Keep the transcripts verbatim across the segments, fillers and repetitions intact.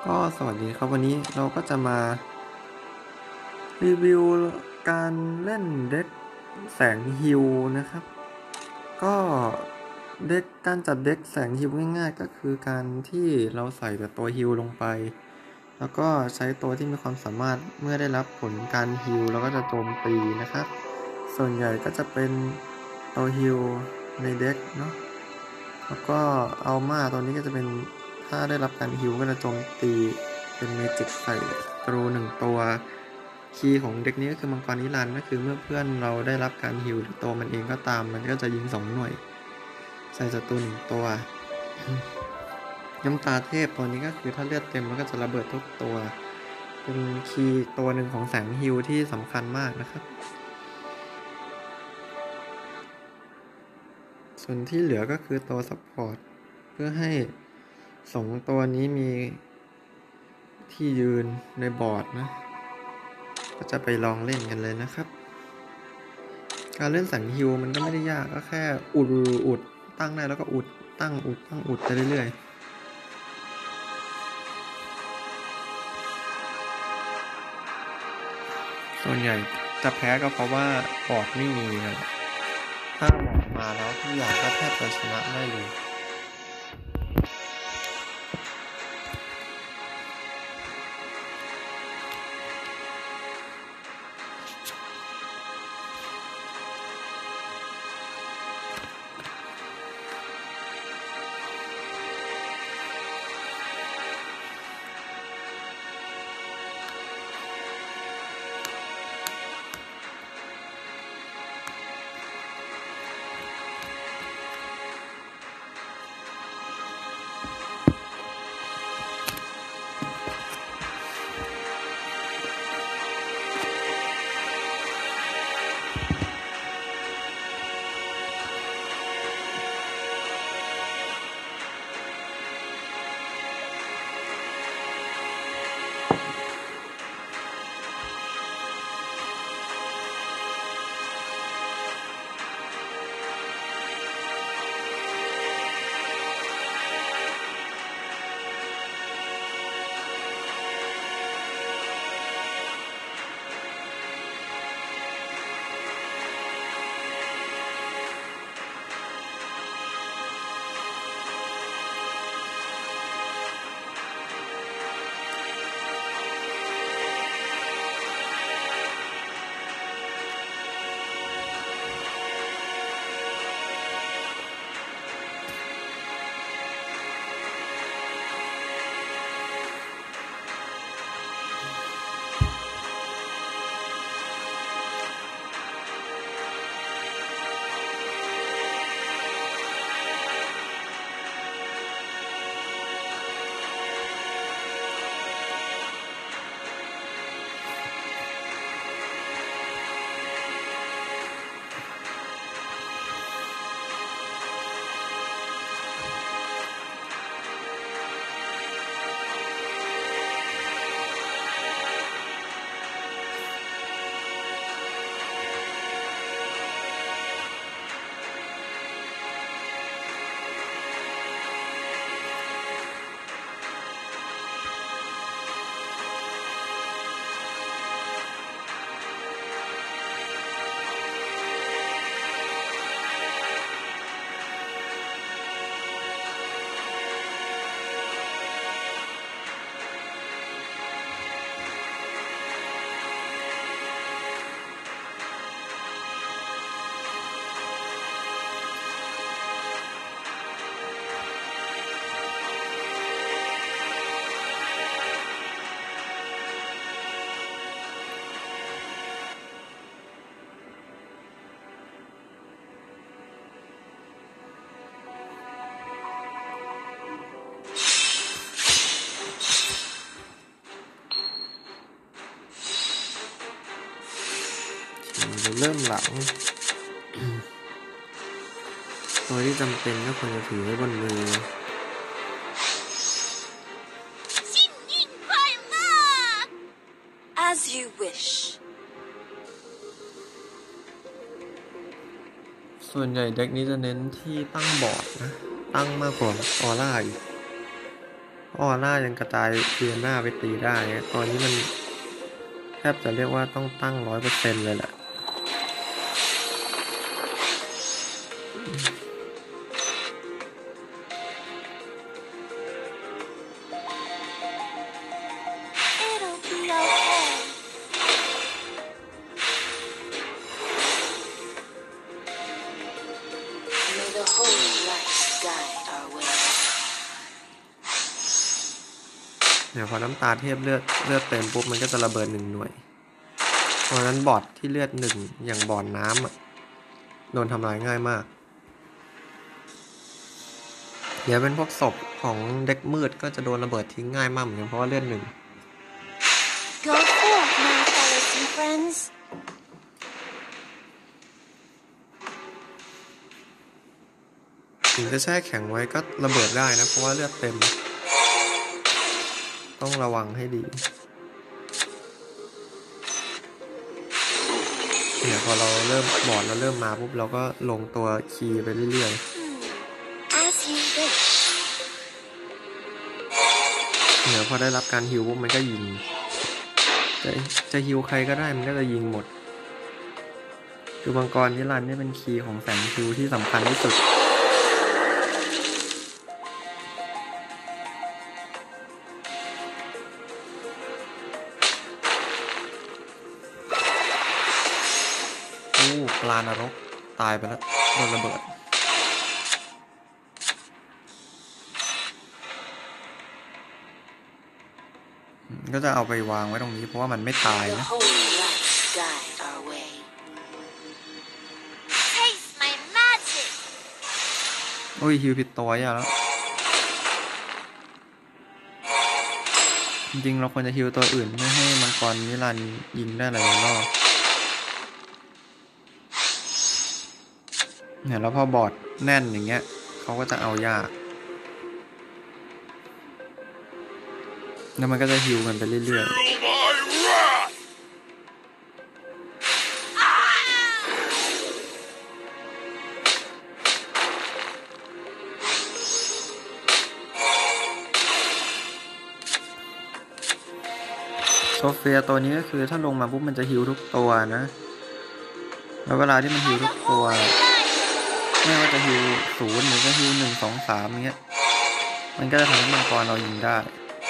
ก็สวัสดีครับวันนี้เราก็จะมารีวิวการเล่นเด็กแสงฮิวนะครับก็เด็กการจัดเด็กแสงฮิวง่ายๆก็คือการที่เราใส่แต่ตัวฮิวลงไปแล้วก็ใช้ตัวที่มีความสามารถเมื่อได้รับผลการฮิวเราก็จะโจมตีนะครับส่วนใหญ่ก็จะเป็นตัวฮิวในเด็กเนาะแล้วก็อัลม่าตัวนี้ก็จะเป็นถ้าได้รับการฮิวก็จะโจมตีเป็นเมจิกใส่ศัตรูหนึ่งตัวคีย์ของเด็กนี้ก็คือมังกรนิรันดร์ก็คือเมื่อเพื่อนเราได้รับการฮิวหรือตัวมันเองก็ตามมันก็จะยิงสองหน่วยใส่ศัตรูหนึ่งตัวน้ำตาเทพตัวนี้ก็คือถ้าเลือดเต็มมันก็จะระเบิดทุกตัวเป็นคีย์ตัวหนึ่งของแสงฮิวที่สำคัญมากนะครับส่วนที่เหลือก็คือตัวซัพพอร์ตเพื่อให้สองตัวนี้มีที่ยืนในบอร์ดนะก็จะไปลองเล่นกันเลยนะครับการเล่นแสงฮิวมันก็ไม่ได้ยากก็แค่อุดอุดตั้งได้แล้วก็อุดตั้งอุดตั้งอุดไปเรื่อยๆส่วนใหญ่จะแพ้ก็เพราะว่าบอร์ดไม่มีนะถ้าบอร์ดมาแล้วทุกอย่างก็แทบจะชนะได้เลยเริ่มหลังตัวที่จำเป็นก็ควรจะถือไว้บนมือ As you wish ส่วนใหญ่เด็กนี้จะเน้นที่ตั้งบอร์ดนะตั้งมากกว่าออร่าอีกออร่ายังกระจายเทียหน้าไปตีได้ตอนนี้มันแทบจะเรียกว่าต้องตั้งร้อยเปอร์เซ็นต์เลยแหละเดี๋ยวพอน้ำตาเทพเลือดเลือดเต็มปุ๊บมันก็จะระเบิดหนึ่งหน่วยเพราะฉะนั้นบอทที่เลือดหนึ่งอย่างบอทน้ำอ่ะโดนทำลายง่ายมากเดี๋ยวเป็นพวกศพของเด็กมืดก็จะโดนระเบิดทิ้งง่ายมากเหมือนกันเพราะว่าเลือดหนึ่ง Go forth, my fellows and friends. ถึงจะแช่แข็งไว้ก็ระเบิดได้นะเพราะว่าเลือดเต็มต้องระวังให้ดีเนี่ยพอเราเริ่มบอดแล้วเริ่มมาปุ๊บเราก็ลงตัวคีย์ไปเรื่อยๆเนี่ยพอได้รับการฮิวปุ๊บมันก็ยิงจะจะฮิวใครก็ได้มันก็จะยิงหมดคือมังกรนิรันดร์นี่เป็นคีย์ของแสงฮิวที่สำคัญที่สุดปลานรกตายไปแล้วโดนระเบิดก็จะเอาไปวางไว้ตรงนี้เพราะว่ามันไม่ตายนะโอ้ยฮิวผิดตัวอย่าแล้วจริงๆเราควรจะฮิวตัวอื่นไม่ให้มังกรนิรันดร์ยิงได้หลายรอบเนี่ยแล้วพอบอร์ดแน่นอย่างเงี้ยเขาก็จะเอายากแล้วมันก็จะฮิวกันไปเรื่อยๆโซเฟียตัวนี้ก็คือถ้าลงมาปุ๊บมันจะฮิวทุกตัวนะแล้วเวลาที่มันฮิวทุกตัวไม่ว่าจะฮิวศูนย์หรือจะฮิวหนึ่งสองสามเงี้ยมันก็จะทำให้มังกรเรายิงได้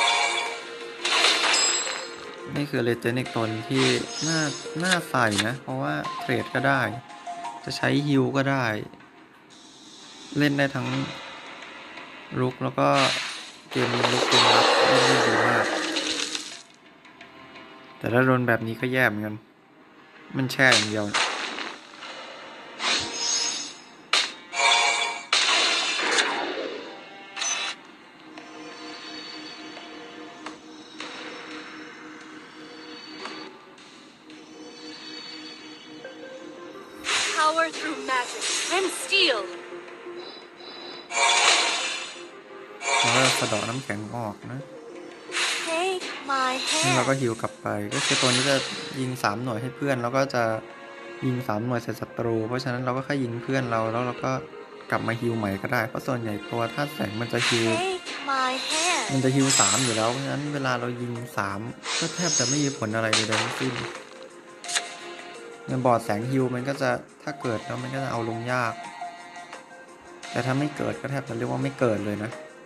นี่คือเลเจนด์อีกตัวที่น่าน่าใส่นะเพราะว่าเทรดก็ได้จะใช้ฮิวก็ได้เล่นได้ทั้งรุกแล้วก็เกมรุกเกมรับเล่นได้ดีมากแต่ถ้าโดนแบบนี้ก็แย่เหมือนกันมันแช่อย่างเดียว Power through magic and steel. แล้วก็สะเดาะน้ำแข็งออกนะนี่เราก็ฮิวกลับไปก็คือตัวนี้จะยิงสามหน่วยให้เพื่อนแล้วก็จะยิงสามหน่วยใส่ศัตรูเพราะฉะนั้นเราก็แค่ยิงเพื่อนเราแล้วเราก็กลับมาฮิวใหม่ก็ได้เพราะส่วนใหญ่ตัวธาตุแสงมันจะฮิวมันจะฮิวสามอยู่แล้วเพราะฉะนั้นเวลาเรายิงสามก็แทบจะไม่มีผลอะไรเลยทั้งสิ้นเงินบอร์ดแสงฮิวมันก็จะถ้าเกิดแล้วมันก็จะเอาลงยากแต่ถ้าไม่เกิดก็แทบจะเรียกว่าไม่เกิดเลยนะ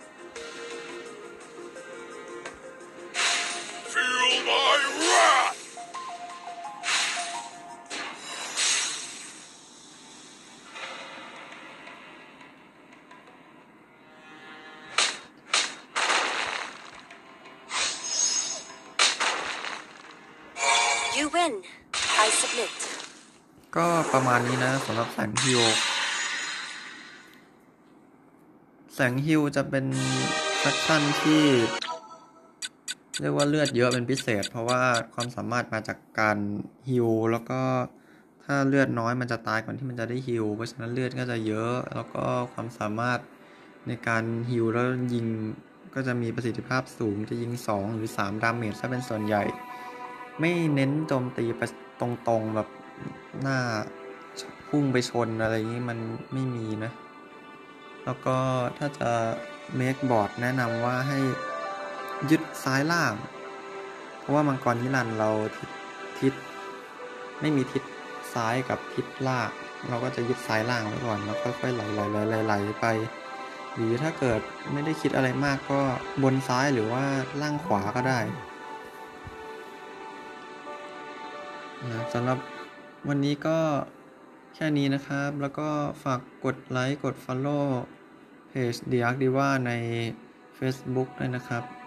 You win. I submit. ก็ประมาณนี้นะสำหรับแสงฮิวแสงฮิวจะเป็นแฟคชั่นที่เรียกว่าเลือดเยอะเป็นพิเศษเพราะว่าความสามารถมาจากการฮิวแล้วก็ถ้าเลือดน้อยมันจะตายก่อนที่มันจะได้ฮิวเพราะฉะนั้นเลือดก็จะเยอะแล้วก็ความสามารถในการฮิวแล้วยิงก็จะมีประสิทธิภาพสูงจะยิงสองหรือสามดาเมจถ้าเป็นส่วนใหญ่ไม่เน้นโจมตีไปตรงๆแบบหน้าพุ่งไปชนอะไรอย่างนี้มันไม่มีนะแล้วก็ถ้าจะเมคบอร์ดแนะนำว่าให้ยึดซ้ายล่าง เพราะว่ามังกรนิรันดร์เราทิศทิศไม่มีทิศซ้ายกับทิศล่างเราก็จะยึดซ้ายล่างไว้ก่อนแล้วค่อยๆไหลไหลไหลไหลไหลไปหรือถ้าเกิดไม่ได้คิดอะไรมากก็บนซ้ายหรือว่าล่างขวาก็ได้นะสำหรับวันนี้ก็แค่นี้นะครับแล้วก็ฝากกดไลค์กด Follow เพจ The Ark Diva ใน Facebook ด้วยนะครับ